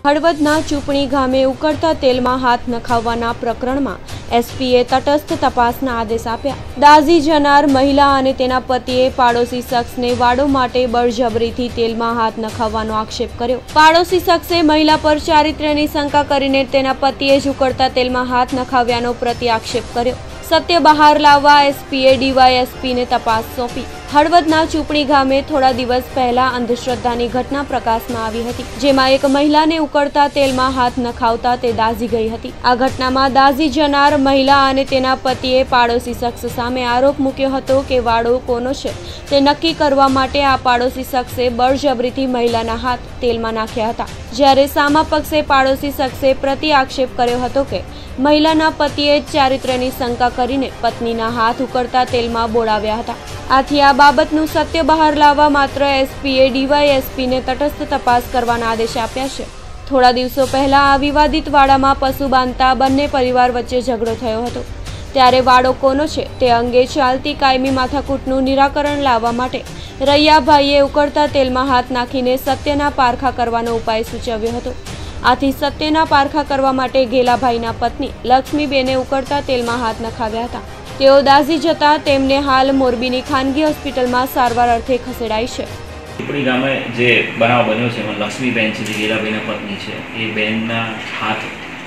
હળવદના ચૂંટણી ગામે ઉકળતા તેલમાં હાથ નખાવવાના પ્રકરણમાં એસપીએ તટસ્થ તપાસના આદેશ આપ્યા। દાઝી જનાર મહિલા અને તેના પતિએ પાડોશી શખ્સને વાડો માટે બળજબરીથી તેલમાં હાથ નખાવવાનો આક્ષેપ કર્યો। પાડોશી શખ્સે મહિલા પર ચારિત્ર્યની શંકા કરીને તેના પતિએ જ ઉકળતા તેલમાં હાથ નખાવ્યાનો પ્રતિ આક્ષેપ કર્યો। સત્ય બહાર લાવવા એસપીએ ડીવાયએસપીને તપાસ સોંપી। હળવદના ચૂંટણી ગામે થોડા દિવસ પહેલા અંધશ્રદ્ધાની ઘટના પ્રકાશમાં આવી હતી, જેમાં એક મહિલાને ઉકળતા તેલમાં હાથ નખાવતા તે દાઝી ગઈ હતી। આ ઘટનામાં દાઝી જનાર મહિલા અને તેના પતિએ પાડોશી શખ્સ સામે આરોપ મૂક્યો હતો કે વાડો કોનો છે તે નક્કી કરવા માટે આ પાડોશી શખ્સે બળજબરીથી મહિલાના હાથ તેલમાં નાખ્યા હતા। જ્યારે સામા પક્ષે પાડોશી શખ્સે પ્રતિ આક્ષેપ કર્યો હતો કે મહિલાના પતિએ ચારિત્ર્યની શંકા કરીને પત્નીના હાથ ઉકળતા તેલમાં બોળાવ્યા હતા। આથી આ બાબતનું સત્ય બહાર લાવવા માત્ર એસપીએ ડીવાયએસપીને તટસ્થ તપાસ કરવાના આદેશ આપ્યા છે। થોડા દિવસો પહેલા આ વિવાદિત વાડામાં પશુ બાંધતા બંને પરિવાર વચ્ચે ઝઘડો થયો હતો, ત્યારે વાડો કોનો છે તે અંગે ચાલતી કાયમી માથાકૂટનું નિરાકરણ લાવવા માટે રૈયાભાઈએ ઉકળતા તેલમાં હાથ નાખીને સત્યના પારખા કરવાનો ઉપાય સૂચવ્યો હતો। આથી સત્યના પારખા કરવા માટે ગેલાભાઈના પત્ની લક્ષ્મીબેને ઉકળતા તેલમાં હાથ નખાવ્યા હતા। તેઓ દાઝી જતા તેમને હાલ મોરબીની ખાનગી હોસ્પિટલમાં સારવાર અર્થે ખસેડાઈ છે। ચૂંટણી ગામે જે બનાવ બન્યો છે એમાં લક્ષ્મીબેન છે, જે ગેલાભાઈના પત્ની છે, એ બેનના હાથ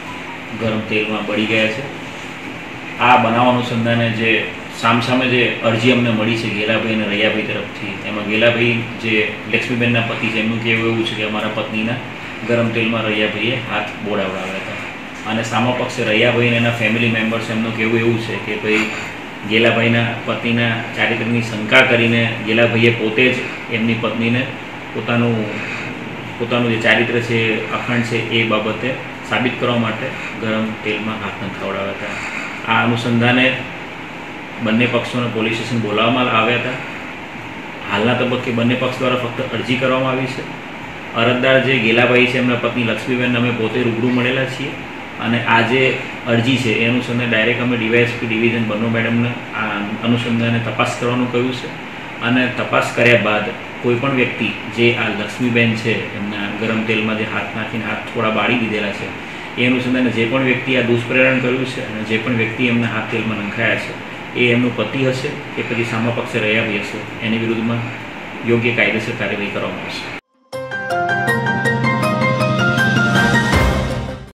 ગરમ તેલમાં બળી ગયા છે। આ બનાવ અનુસંધાને જે સામસામે જે અરજી અમને મળી છે ગેલાભાઈ અને રૈયાભાઈ તરફથી, એમાં ગેલાભાઈ જે લક્ષ્મીબેનના પતિ છે એમનું કહેવું એવું છે કે અમારા પત્નીના ગરમ તેલમાં રૈયાભાઈએ હાથ બોળાવડાવ્યા હતા, અને સામા પક્ષે રૈયાભાઈ અને એના ફેમિલી મેમ્બર્સ એમનું કહેવું એવું છે કે ભાઈ ગેલાભાઈના પત્નીના ચારિત્ર્યની શંકા કરીને ગેલાભાઈએ પોતે જ એમની પત્નીને પોતાનું જે ચારિત્ર્ય છે, અખંડ છે, એ બાબતે સાબિત કરવા માટે ગરમ તેલમાં હાથ નખાવડાવ્યા હતા। આ અનુસંધાને બંને પક્ષોને પોલીસ સ્ટેશન બોલાવવામાં આવ્યા હતા। હાલના તબક્કે બંને પક્ષ દ્વારા ફક્ત અરજી કરવામાં આવી છે। અરજદાર જે ગેલાભાઈ છે એમના પત્ની લક્ષ્મીબેન અમે પોતે રૂબરૂ મળેલા છીએ, અને આ જે અરજી છે એ અનુસંધાને ડાયરેક્ટ અમે ડીવાયએસપી ડિવિઝન બન્નો મેડમને આ અનુસંધાને તપાસ કરવાનું કહ્યું છે, અને તપાસ કર્યા બાદ કોઈપણ વ્યક્તિ જે આ લક્ષ્મીબેન છે એમના ગરમ તેલમાં જે હાથ નાખીને હાથ થોડા બાળી દીધેલા છે, એ અનુસંધાને જે પણ વ્યક્તિ આ દુષ્પ્રેરણ કર્યું છે અને જે પણ વ્યક્તિ એમના હાથ તેલમાં નંખાયા છે એ એમનું પતિ હશે કે પછી સામા પક્ષે રૈયાભાઈ હશે, એની વિરુદ્ધમાં યોગ્ય કાયદેસર કાર્યવાહી કરવામાં આવશે।